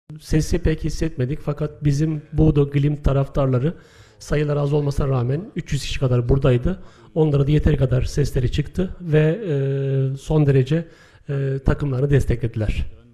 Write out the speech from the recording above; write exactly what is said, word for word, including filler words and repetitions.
Sesi pek hissetmedik fakat bizim Bodo Glimt taraftarları sayılar az olmasına rağmen üç yüz kişi kadar buradaydı. Onlara da yeteri kadar sesleri çıktı ve e, son derece e, takımlarını desteklediler.